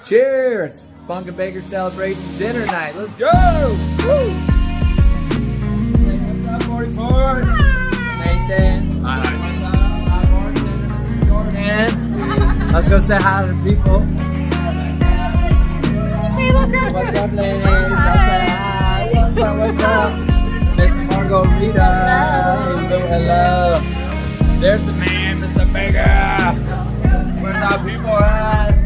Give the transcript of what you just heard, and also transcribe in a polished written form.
Cheers! It's Bonck and Baker celebration dinner night. Let's go! Woo! Say what's up, 44? Nathan. Hi. Hi, Morgan. Jordan. Let's go say hi to the people. Hey, look at What's up, ladies? I'll say hi. What's up? What's up? Miss Margarita. Hello, hello. There's the man, Mr. Baker. Where's our people at?